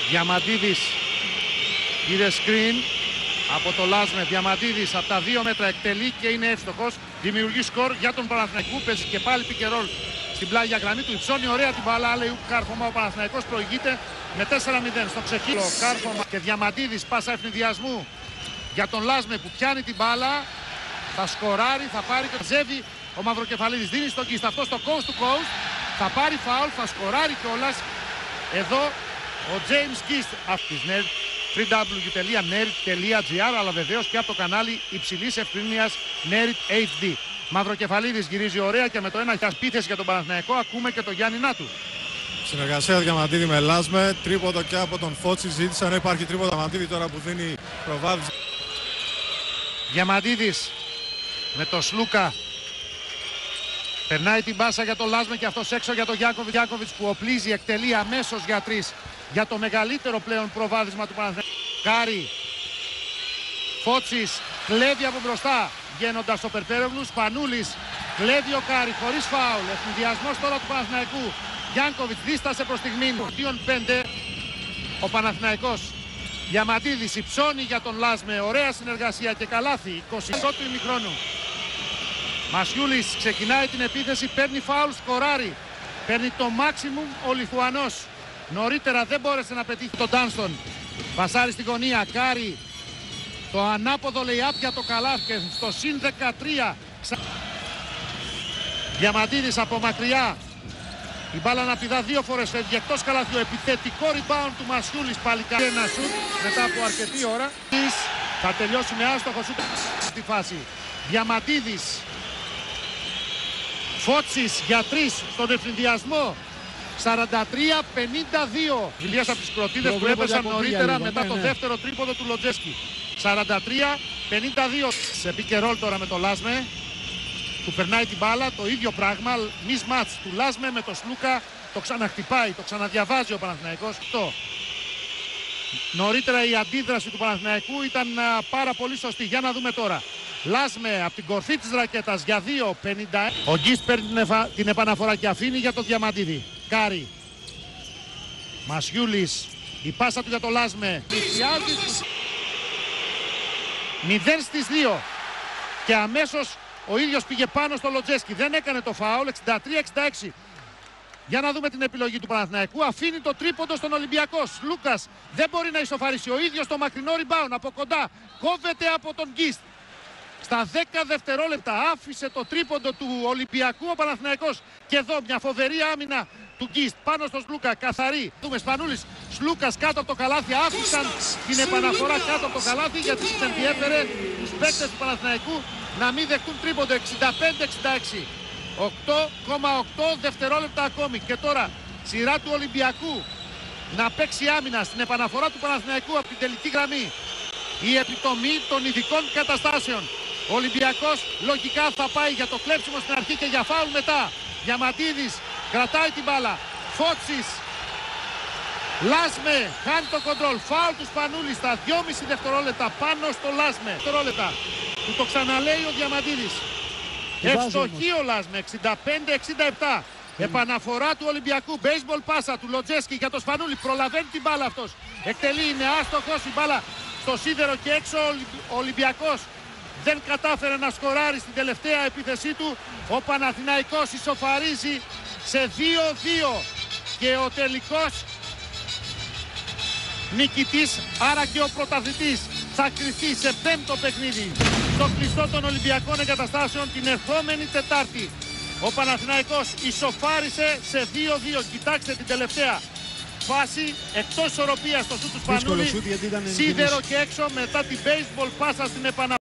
Διαμαντίδης είδε σκριν από το Λάσμε. Διαμαντίδης από τα 2 μέτρα εκτελεί και είναι εύστοχος. Δημιουργεί σκορ για τον Παναθηναϊκό. Παίζει και πάλι πικερόλ στην πλάγια γραμμή του. Υψώνει ωραία την μπάλα. Λέει κάρφωμα. Ο Παναθηναϊκός προηγείται με 4-0 στο ξεκίνημα. Κάρφωμα και Διαμαντίδης, πάσα ευνηδιασμού για τον Λάσμε που πιάνει την μπάλα. Θα σκοράρει, θα πάρει και ζεύει ο Μαυροκεφαλίδης. Δίνει στον Γκίστ αυτό στο coast to coast. Θα πάρει φάουλ, θα σκοράρει κιόλας. Εδώ ο James Γκίστ από της Nerd, www.nerd.gr, αλλά βεβαίως και από το κανάλι υψηλής ευκρίνειας Nerd HD. Μαυροκεφαλίδης γυρίζει ωραία και με το ένα επίθεση για τον Παναθηναϊκό. Ακούμε και το Γιάννη Νάτου. Συνεργασία Διαμαντίδη με Λάσμε, τρίποντο και από τον Φώτση. Ζήτησε αν υπάρχει τρίποντο Διαμαντίδη τώρα που δίνει προβάδιση. Διαμαντίδης με το Σλούκα. Περνάει την μπάσα για τον Λάσμε και αυτός έξω για τον Γιάκοβιτς που οπλίζει, εκτελεί αμέσως για 3 για το μεγαλύτερο πλέον προβάδισμα του Παναθηναϊκού. Κάρι. Φώτσης κλέβει από μπροστά βγαίνοντας στο Περπέρογλου. Σπανούλης κλέβει ο Κάρι χωρίς φάουλ. Ευνηδιασμός τώρα του Παναθηναϊκού. Γιάνκοβιτς δίστασε προς στιγμή. 2-5 ο Παναθηναϊκός. Διαμαντίδης υψώνει για τον Λάσμε. Ωραία συνεργασία και καλάθι. 20 του ημιχρόνου. Μασιούλης ξεκινάει την επίθεση, παίρνει φάουλ, σκοράρει. Παίρνει το maximum ο Λιθουανός. Νωρίτερα δεν μπόρεσε να πετύχει τον Ντάνστον. Πασάρει στη γωνία, Κάρι. Το ανάποδο λέει για το καλάθι και στο συν 13. Διαμαντίδης από μακριά. Η μπάλα να πηδά 2 φορές, φεύγει εκτός καλάθιου. Επιθετικό rebound του Μασιούλης παλικάρι. Ένα σουτ μετά από αρκετή ώρα. Θα τελειώσει με άστοχο σουτ στη φάση. Διαμαντίδης. Φώτσης για 3 στον ευνηδιασμό. 43-52. Βιλίας από τις κροτίδες που έπεσαν νωρίτερα μετά το δεύτερο τρίποδο του Λοτζέσκι. 43-52. Σε πικερόλ τώρα με το Λάσμε. Του περνάει την μπάλα, το ίδιο πράγμα. Mismatch του Λάσμε με το Σλούκα. Το ξαναχτυπάει, το ξαναδιαβάζει ο Παναθηναϊκός. Νωρίτερα η αντίδραση του Παναθηναϊκού ήταν πάρα πολύ σωστή. Για να δούμε τώρα. Λάσμε από την κορφή της ρακέτας για 2-50. Ο Γκίστ παίρνει την επαναφορά και αφήνει για το Διαμαντίδη. Κάρι. Μασιούλης. Η πάσα του για το Λάσμε. 0-2. Και αμέσως ο ίδιος πήγε πάνω στο Λοτζέσκι. Δεν έκανε το φάουλ. 63-66. Για να δούμε την επιλογή του Παναθηναϊκού. Αφήνει το τρίποντο στον Ολυμπιακό. Λούκας δεν μπορεί να ισοφαρίσει. Ο ίδιος το μακρινό rebound από κοντά. Κόβεται από τον Γκίστ. Στα 10 δευτερόλεπτα άφησε το τρίποντο του Ολυμπιακού ο Παναθηναϊκός. Και εδώ μια φοβερή άμυνα του Γκίστ πάνω στο Σλούκα. Καθαρή. Δούμε Σπανούλης. Σλούκας κάτω από το καλάθι. Άφησαν την επαναφορά κάτω από το καλάθι γιατί τους ενδιέφερε τους παίκτες του Παναθηναϊκού να μην δεχτούν τρίποντο. 65-66. 8,8 δευτερόλεπτα ακόμη. Και τώρα σειρά του Ολυμπιακού να παίξει άμυνα στην επαναφορά του Παναθηναϊκού από την τελική γραμμή. Η επιτομή των ειδικών καταστάσεων. Ο Ολυμπιακός λογικά θα πάει για το κλέψιμο στην αρχή και για φάουλ μετά. Διαμαντίδης κρατάει την μπάλα. Φώτσης. Λάσμε χάνει το κοντρόλ. Φάουλ του Σπανούλη στα 2,5 δευτερόλεπτα πάνω στο Λάσμε. Δευτερόλεπτα. Του το ξαναλέει ο Διαμαντίδης. Ευστοχή ο Λάσμε. 65-67. Επαναφορά του Ολυμπιακού. Baseball πάσα του Λοτζέσκι για το Σπανούλη. Προλαβαίνει την μπάλα αυτός. Εκτελεί, είναι άστοχος. Η μπάλα στο σίδερο και έξω. Ο Ολυμπιακός δεν κατάφερε να σκοράρει στην τελευταία επίθεσή του. Ο Παναθηναϊκός ισοφαρίζει σε 2-2 και ο τελικός νικητής, άρα και ο πρωταθλητής, θα κριθεί σε 5ο παιχνίδι στο κλειστό των Ολυμπιακών Εγκαταστάσεων την ερχόμενη Τετάρτη. Ο Παναθηναϊκός ισοφάρισε σε 2-2. Κοιτάξτε την τελευταία φάση εκτός ισορροπίας στο σούτ του Σπανούλη. Σίδερο και έξω μετά την baseball πάσα στην επαναφορά.